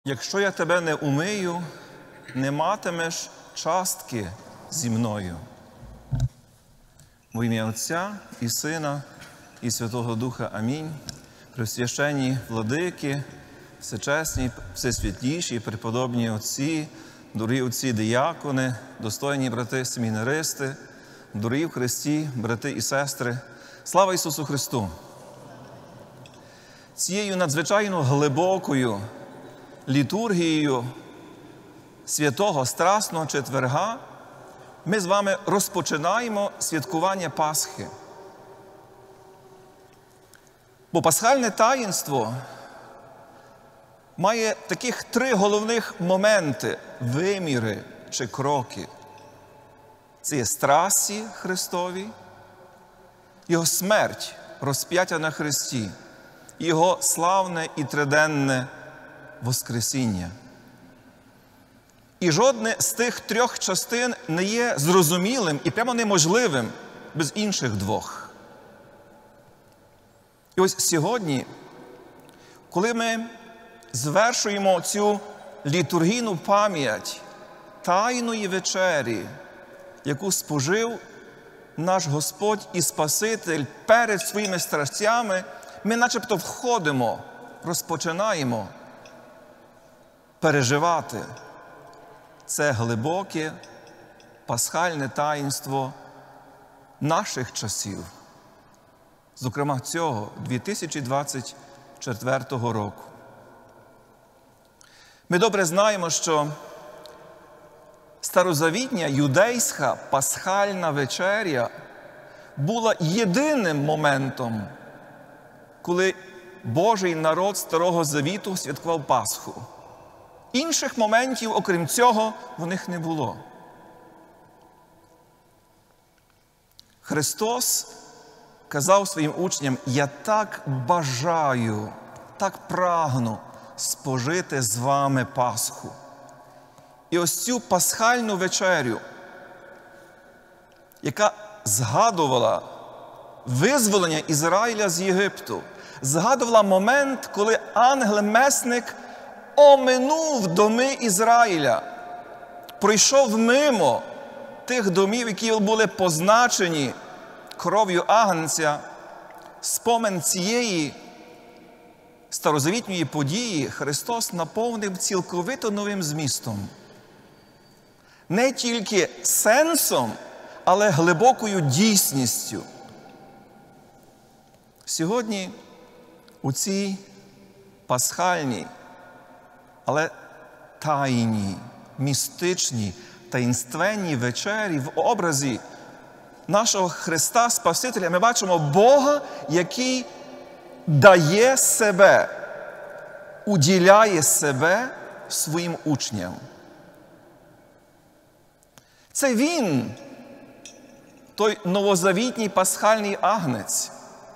якщо я тебе не умию, не матимеш частки зі мною. Во ім'я Отця і Сина, і Святого Духа. Амінь. Пресвященні владики, всечесні, всесвітліші, преподобні отці, дорогі отці диякони, достойні брати семінаристи, дорогі в Христі, брати і сестри. Слава Ісусу Христу! Цією надзвичайно глибокою літургією Святого Страсного Четверга ми з вами розпочинаємо святкування Пасхи. Бо пасхальне таїнство має таких три головних моменти, виміри чи кроки. Це є страсті Христові, Його смерть, розп'яття на Христі, і Його славне і триденне Воскресіння. І жодне з тих трьох частин не є зрозумілим і прямо неможливим без інших двох. І ось сьогодні, коли ми звершуємо цю літургійну пам'ять Тайної вечері, яку спожив наш Господь і Спаситель перед своїми страстями, ми начебто входимо, розпочинаємо переживати це глибоке пасхальне таїнство наших часів, зокрема цього 2024 року. Ми добре знаємо, що старозавітня юдейська пасхальна вечеря була єдиним моментом, коли Божий народ Старого Завіту святкував Пасху. Інших моментів, окрім цього, в них не було. Христос казав своїм учням: «Я так бажаю, так прагну спожити з вами Пасху». І ось цю пасхальну вечерю, яка згадувала визволення Ізраїля з Єгипту, згадувала момент, коли ангел-месник оминув доми Ізраїля, пройшов мимо тих домів, які були позначені кров'ю агнця. Спомин цієї старозавітньої події Христос наповнив цілковито новим змістом. Не тільки сенсом, але глибокою дійсністю. Сьогодні у цій пасхальній, але тайній, містичній, таїнственній вечері в образі нашого Христа Спасителя ми бачимо Бога, який дає себе, уділяє себе своїм учням. Це Він, той новозавітній пасхальний агнець,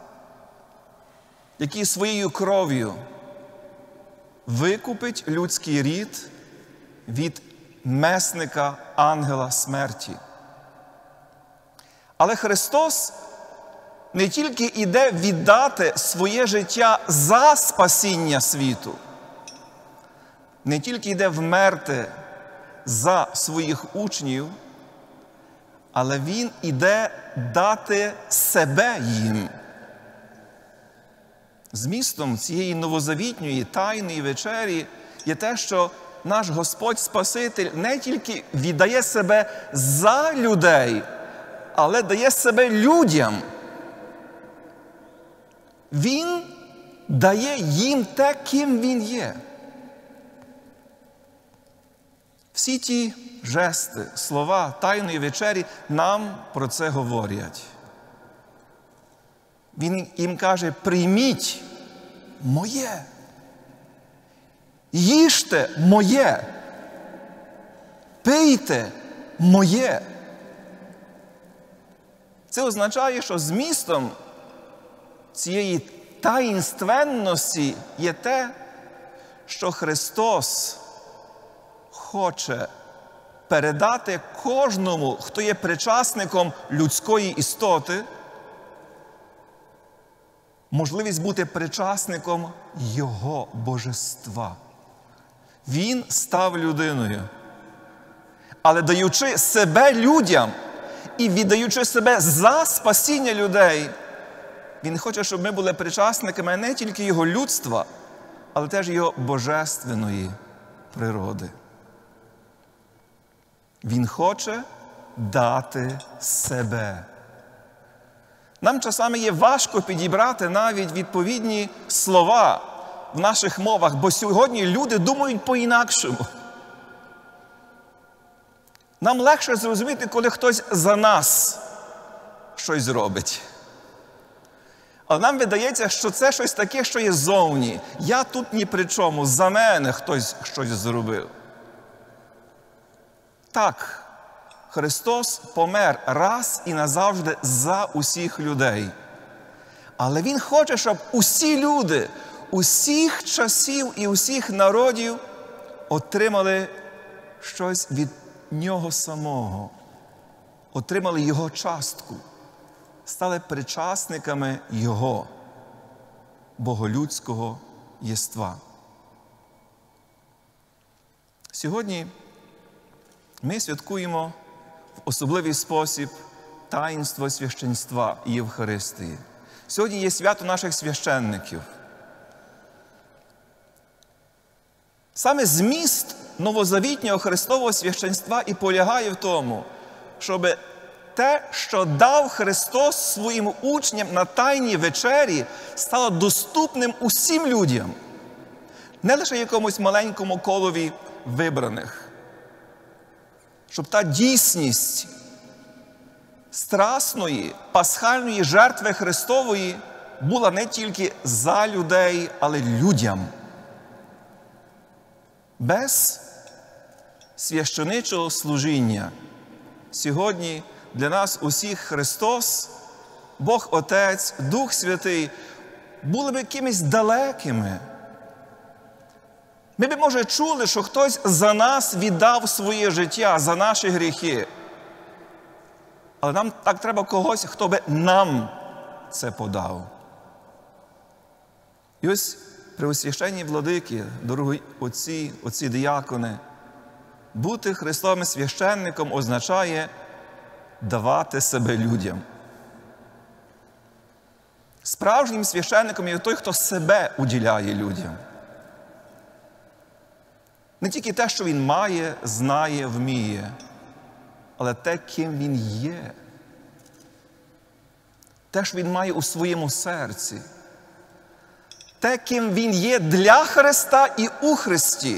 який своєю кров'ю викупить людський рід від месника ангела смерті. Але Христос не тільки іде віддати своє життя за спасіння світу, не тільки йде вмерти за своїх учнів, але Він іде дати себе їм. Змістом цієї новозавітньої тайної вечері є те, що наш Господь Спаситель не тільки віддає себе за людей, але дає себе людям. Він дає їм те, ким Він є. Всі ті жести, слова Тайної вечері нам про це говорять. Він їм каже: прийміть моє, їжте моє, пийте моє. Це означає, що змістом цієї таїнственності є те, що Христос хоче передати кожному, хто є причасником людської істоти, можливість бути причасником Його божества. Він став людиною. Але даючи себе людям і віддаючи себе за спасіння людей, Він хоче, щоб ми були причасниками не тільки Його людства, але теж Його божественної природи. Він хоче дати себе. Нам часами є важко підібрати навіть відповідні слова в наших мовах, бо сьогодні люди думають по-інакшому. Нам легше зрозуміти, коли хтось за нас щось робить. Але нам видається, що це щось таке, що є зовні. Я тут ні при чому, за мене хтось щось зробив. Так, Христос помер раз і назавжди за усіх людей. Але Він хоче, щоб усі люди, усіх часів і усіх народів отримали щось від Нього самого, отримали Його частку, стали причасниками Його боголюдського єства. Сьогодні ми святкуємо в особливий спосіб таїнство священства і Євхаристії. Сьогодні є свято наших священників. Саме зміст новозавітнього Христового священства і полягає в тому, щоб те, що дав Христос своїм учням на Тайній вечері, стало доступним усім людям. Не лише якомусь маленькому колові вибраних. Щоб та дійсність страсної, пасхальної жертви Христової була не тільки за людей, але людям. Без священичого служіння сьогодні для нас усіх Христос, Бог Отець, Дух Святий були б якимись далекими. Ми б, може, чули, що хтось за нас віддав своє життя, за наші гріхи. Але нам так треба когось, хто би нам це подав. І ось преосвященні владики, дорогі отці диякони, бути Христовим священником означає давати себе людям. Справжнім священником є той, хто себе уділяє людям. Не тільки те, що він має, знає, вміє, але те, ким він є. Те, що він має у своєму серці. Те, ким він є для Христа і у Христі.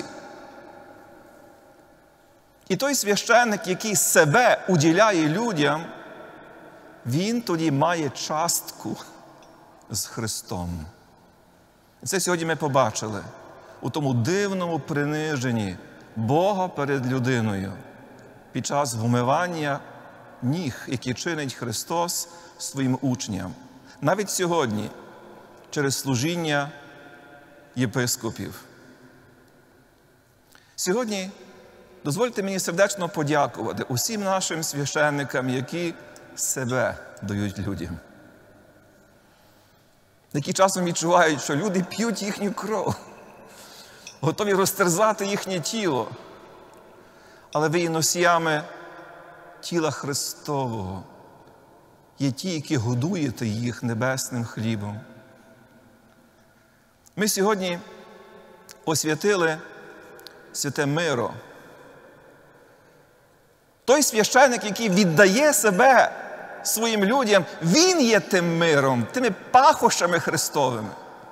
І той священник, який себе уділяє людям, він тоді має частку з Христом. І це сьогодні ми побачили у тому дивному приниженні Бога перед людиною під час вмивання ніг, які чинить Христос своїм учням. Навіть сьогодні, через служіння єпископів. Сьогодні дозвольте мені сердечно подякувати усім нашим священникам, які себе дають людям. Які часом відчувають, що люди п'ють їхню кров, готові розтерзати їхнє тіло. Але ви є носіями тіла Христового. Є ті, які годуєте їх небесним хлібом. Ми сьогодні освятили святе миро. Той священик, який віддає себе своїм людям, він є тим миром, тими пахощами Христовими.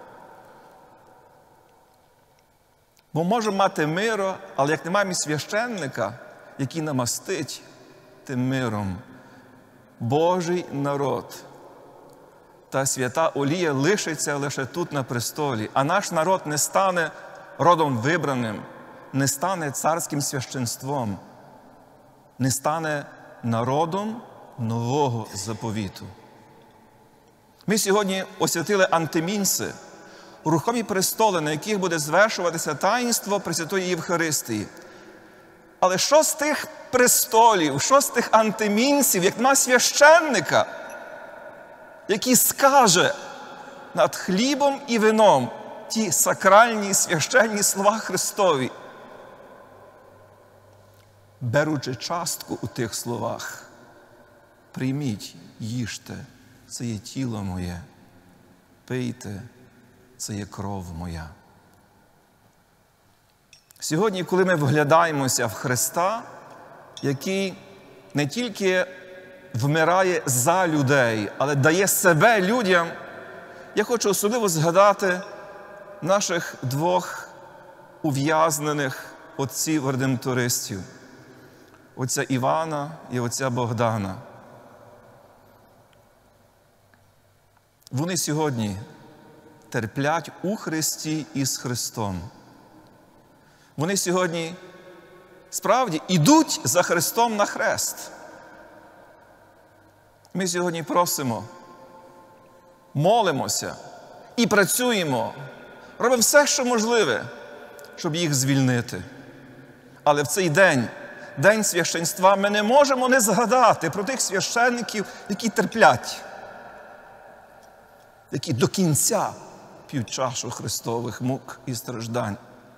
Бо можемо мати миро, але як немає священника, який намастить тим миром Божий народ, та свята олія лишиться лише тут на престолі, а наш народ не стане родом вибраним, не стане царським священством, не стане народом нового заповіту. Ми сьогодні освятили антимінси, рухомі престоли, на яких буде звершуватися таїнство Пресвятої Євхаристії. Але що з тих престолів, що з тих антимінсів, як нема священника, який скаже над хлібом і вином ті сакральні священні слова Христові, беручи частку у тих словах: прийміть, їжте, це є тіло моє, пийте, це є кров моя. Сьогодні, коли ми вглядаємося в Христа, який не тільки вмирає за людей, але дає себе людям, я хочу особливо згадати наших двох ув'язнених отців-редемтористів, отця Івана і отця Богдана. Вони сьогодні терплять у Христі і з Христом. Вони сьогодні справді ідуть за Христом на хрест. Ми сьогодні просимо, молимося і працюємо, робимо все, що можливе, щоб їх звільнити. Але в цей день, День священства, ми не можемо не згадати про тих священників, які терплять, які до кінця п'ють чашу Христових мук і страждань.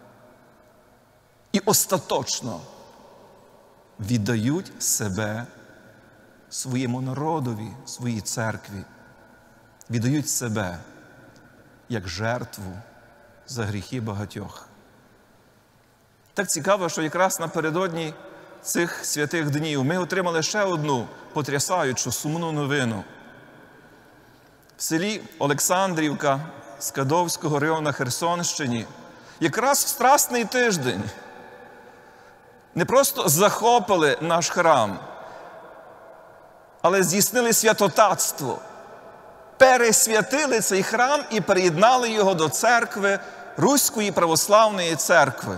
І остаточно віддають себе своєму народові, своїй церкві. Віддають себе як жертву за гріхи багатьох. Так цікаво, що якраз напередодні цих святих днів ми отримали ще одну потрясаючу, сумну новину. В селі Олександрівка Скадовського району на Херсонщині якраз в Страсний тиждень не просто захопили наш храм, але здійснили святотатство. Пересвятили цей храм і приєднали його до церкви, Руської православної церкви.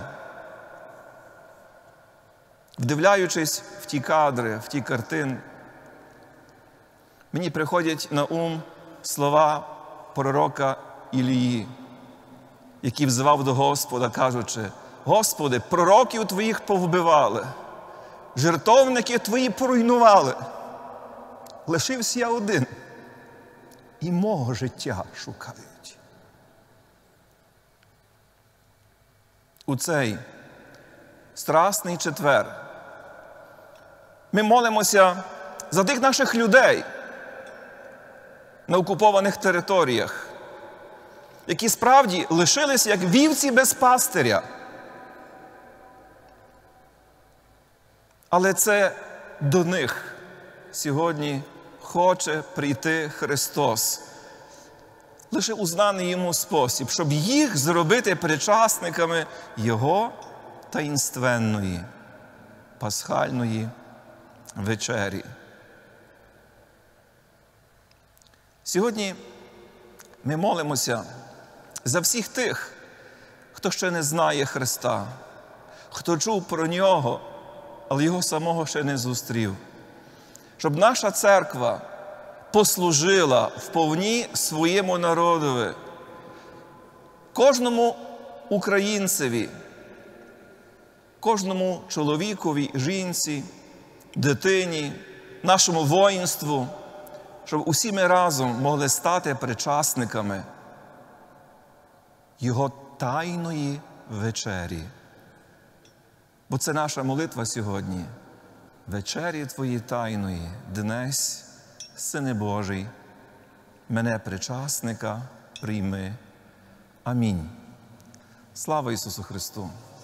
Вдивляючись в ті кадри, в ті картини, мені приходять на ум слова пророка Ілії, який взивав до Господа, кажучи: «Господи, пророків Твоїх повбивали, жертовники Твої поруйнували. Лишився я один, і мого життя шукають». У цей Страсний четвер ми молимося за тих наших людей на окупованих територіях, які справді лишились як вівці без пастиря. Але це до них сьогодні хоче прийти Христос. Лише у знаний йому спосіб, щоб їх зробити причасниками Його таїнственної, пасхальної вечері. Сьогодні ми молимося за всіх тих, хто ще не знає Христа, хто чув про Нього, але Його самого ще не зустрів. Щоб наша церква послужила вповні своєму народові, кожному українцеві, кожному чоловікові, жінці, дитині, нашому воїнству, щоб усі ми разом могли стати причасниками Його тайної вечері. Бо це наша молитва сьогодні. Вечері Твої тайної, днесь, Сине Божий, мене причасника прийми. Амінь. Слава Ісусу Христу!